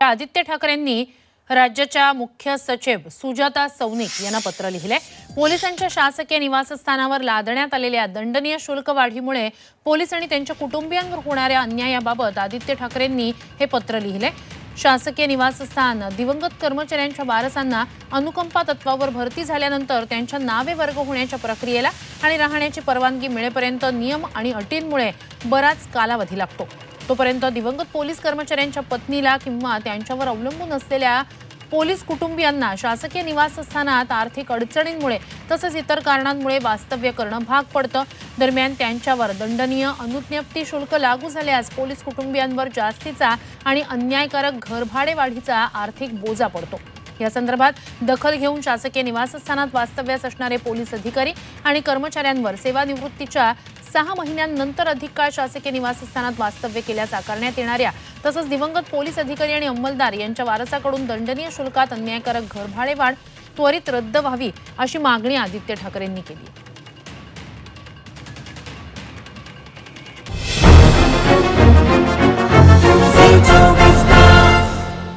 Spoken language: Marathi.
आदित्य ठाकरेंनी राज्याच्या मुख्य सचिव सुजाता सौनिक यांना पत्र लिहिले। पोलिसांच्या शासकीय निवासस्थानावर लादण्यात आलेल्या दंडनीय शुल्क वाढीमुळे पोलीस आणि त्यांच्या कुटुंबियांवर होणाऱ्या अन्यायाबाबत आदित्य ठाकरेंनी हे पत्र लिहिले। शासकीय निवासस्थान दिवंगत कर्मचाऱ्यांच्या वारसांना अनुकंपा तत्वावर भरती झाल्यानंतर त्यांच्या नावे वर्ग होण्याच्या प्रक्रियेला आणि राहण्याची परवानगी मिळेपर्यंत नियम आणि अटींमुळे बराच कालावधी लागतो। तोपर्यंत दिवंगत पोलीस कर्मचाऱ्यांच्या पत्नीला किंवा त्यांच्यावर अवलंबून असलेल्या पोलीस कुटुंबियांना शासकीय निवासस्थानात आर्थिक अडचणींमुळे तसेच इतर कारणांमुळे वास्तव्य करणं भाग पडतं। दरम्यान त्यांच्यावर दंडनीय अनुज्ञप्ती शुल्क लागू झाल्यास पोलीस कुटुंबियांवर जास्तीचा आणि अन्यायकारक घरभाडे वाढीचा आर्थिक बोजा पडतो। या संदर्भात दखल घेऊन शासकीय निवासस्थानात वास्तव्यास असणारे पोलीस अधिकारी आणि कर्मचाऱ्यांवर सेवानिवृत्तीच्या 6 महिन्यांनंतर अधिक काळ शासकीय निवासस्थानात वास्तव्य केल्यास आकारण्यात येणाऱ्या तसंच दिवंगत पोलीस अधिकारी आणि अंमलदार यांच्या वारसाकडून दंडनीय शुल्कात अन्यायकारक घरभाडे वाढ त्वरित रद्द व्हावी अशी मागणी आदित्य ठाकरेंनी केली।